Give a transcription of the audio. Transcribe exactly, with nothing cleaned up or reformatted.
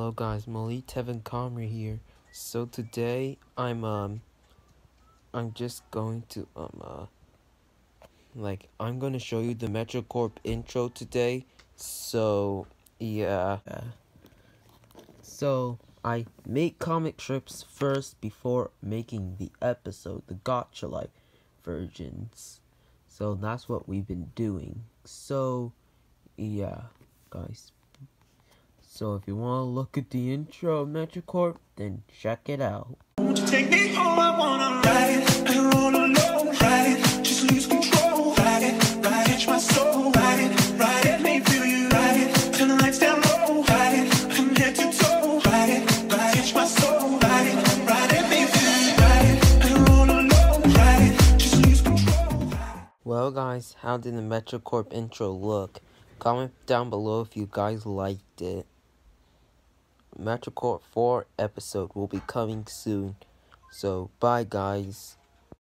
Hello guys, Malik Tevin Comrie here. So today I'm um I'm just going to um uh like I'm gonna show you the metrocorp intro today. So yeah. So I make comic strips first before making the episode, the gotcha like versions. So that's what we've been doing. So yeah, guys. So if you want to look at the intro of metrocorp, then check it out. Won't you take me home? I wanna ride it, and roll alone, ride it, just lose control, ride it, ride it, my soul, ride it, ride it, let me feel you, ride it, turn the lights down low, ride it, from head to toe, ride it, ride it, my soul, ride it, ride it, let me feel you, ride it, and roll alone, ride it, just lose control. Well guys, how did the metrocorp intro look? Comment down below if you guys liked it. metrocorp four episode will be coming soon. So, bye guys.